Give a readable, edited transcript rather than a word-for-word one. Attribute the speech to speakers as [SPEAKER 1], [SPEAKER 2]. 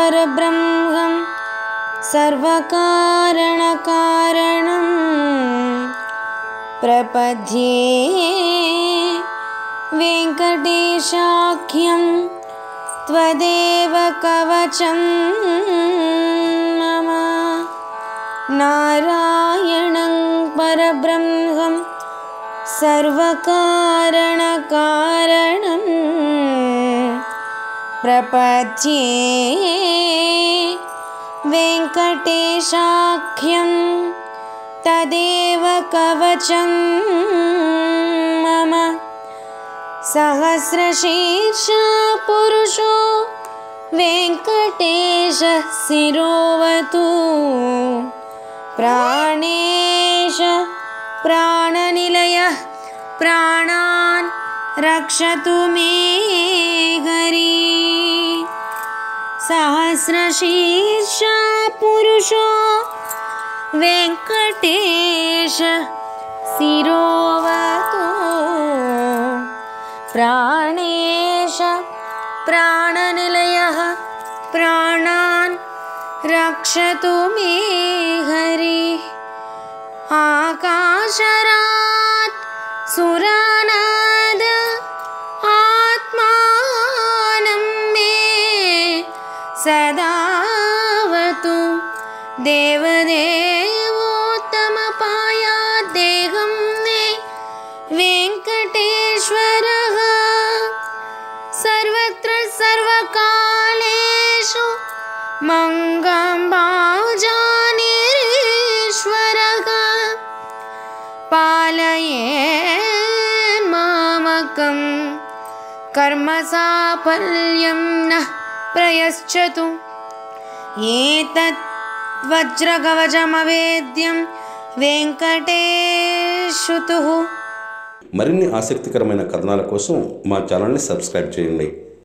[SPEAKER 1] परब्रह्मं सर्वकारणकारणं प्रपद्ये वेङ्कटेशाख्यं त्वदेव कवचं मम। नारायणं परब्रह्मं सर्वकारणकारणं प्रपद्ये वेङ्कटेशाख्यं तदेव कवचं मम। सहस्रशीर्षा पुरुषो वेङ्कटेशः शिरोवतु। प्राणेश प्राणनिलयः प्राणान् रक्षतु मे हरिः। सहस्रशीर्षा पुरुषो वेङ्कटेश शिरोवतु। प्राणेश प्राणनिलयः प्राणान् रक्षतु मे हरिः। आकाशरात् सुरानाद आत्मानं मे सदावतु। देवदेवोत्तमपायात् देहं मे वेङ्कटेश्वरः। सर्वत्र सर्वकालेषु मङ्गलं भाजानिरीश्वरः। पालयेन्मामकं कर्मसाफल्यं नः प्रयच्छतु। एतत् वज्रकवचमवेद्यं వెంకటేశుతుః।
[SPEAKER 2] మరిన్ని ఆసక్తికరమైన కథనాల కోసం మా ఛానల్ని సబ్స్క్రైబ్ చేయండి।